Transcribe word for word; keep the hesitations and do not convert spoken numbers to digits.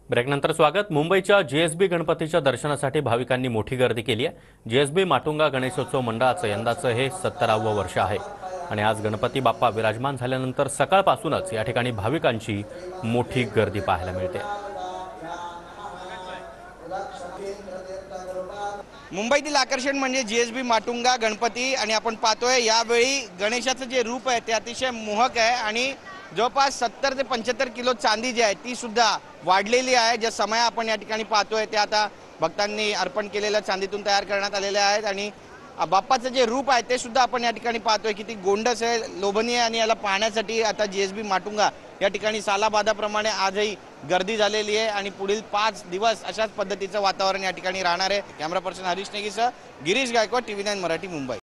ब्रेकनंतर स्वागत। मुंबईच्या जेएसबी गणपतीच्या दर्शनासाठी भाविकांनी मोठी गर्दी केली आहे। जेएसबी माटुंगा गणेशोत्सव मंडळाचं यंदाचं हे सत्तरावं वर्ष आहे आणि आज गणपती बाप्पा विराजमान झाल्यानंतर सकाळपासूनच या ठिकाणी भाविकांची मोठी गर्दी पाहायला मिळते। मुंबईतील आकर्षण म्हणजे जेएसबी माटुंगा गणपती आणि आपण पाहतोय यावेळी गणेशाचं जे रूप आहे ते अतिशय मोहक आहे आणि जवळपास सत्तर ते पंच्याहत्तर किलो चांदी जी आहे ती सुद्धा वाढलेली आहे। ज्या समय आपण या ठिकाणी पाहतोय ते आता भक्तांनी अर्पण केलेल्या चांदीतून तयार करण्यात आलेले आहेत आणि बाप्पाचं जे रूप आहे ते सुद्धा आपण या ठिकाणी पाहतोय किती गोंडस आहे, लोभनीय आणि याला पाहण्यासाठी आता जेएसबी माटुंगा या ठिकाणी सालाबादाप्रमाणे आजही गर्दी झालेली आहे आणि पुढील पाच दिवस अशाच पद्धतीचं वातावरण या ठिकाणी राहणार आहे। कॅमेरा पर्सन हरीश नेगीसह गिरीश गायकवाड, टीव्ही नाईन मराठी, मुंबई।